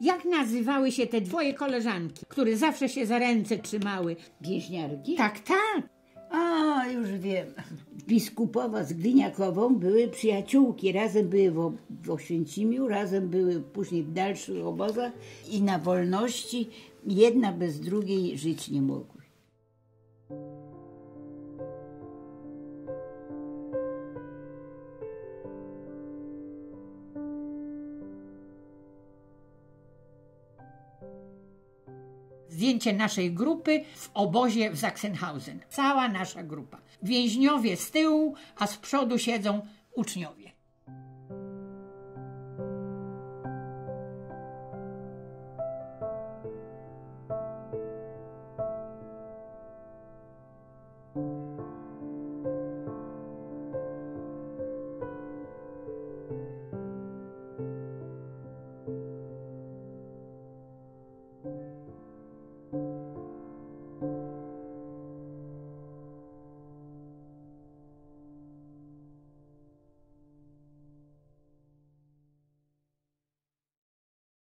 Jak nazywały się te twoje koleżanki, które zawsze się za ręce trzymały? Więźniarki? Tak, tak. A, już wiem. Biskupowa z Gdyniakową były przyjaciółki. Razem były w Oświęcimiu, razem były później w dalszych obozach i na wolności. Jedna bez drugiej żyć nie mogły. Zdjęcie naszej grupy w obozie w Sachsenhausen. Cała nasza grupa. Więźniowie z tyłu, a z przodu siedzą uczniowie.